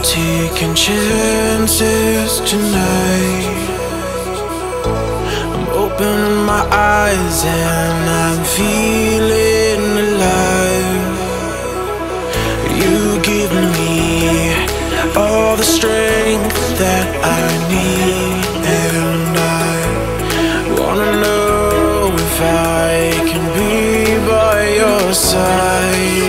taking chances tonight. I'm opening my eyes and I'm feeling alive. You give me all the strength that I need, and I wanna know if I can be by your side.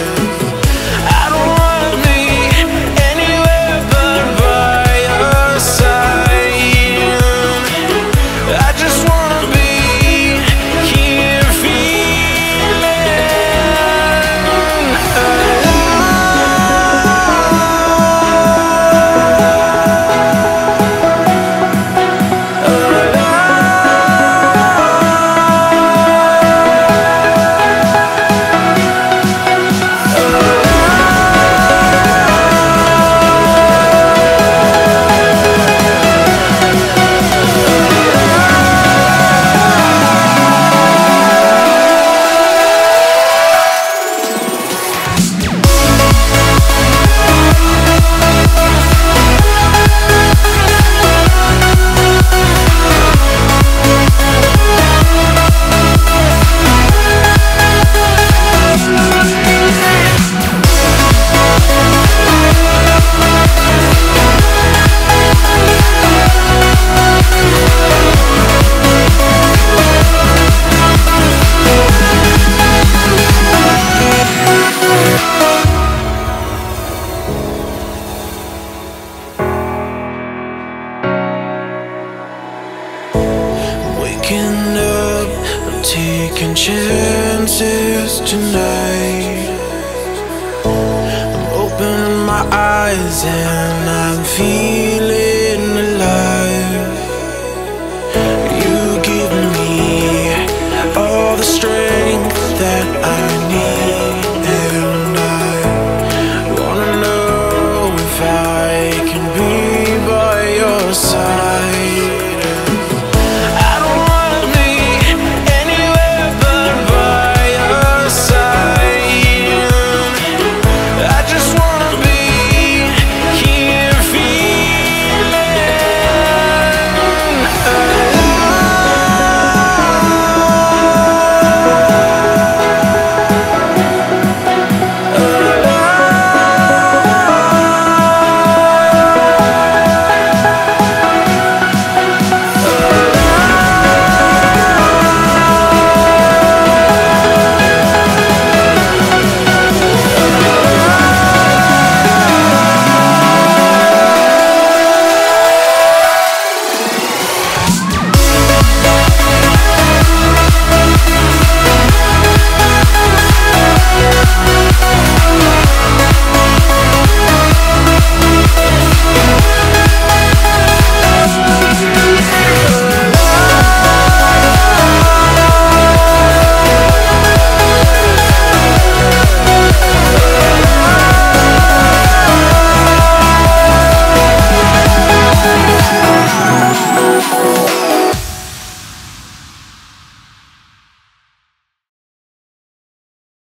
Waking up, I'm taking chances tonight. I'm opening my eyes and I'm feeling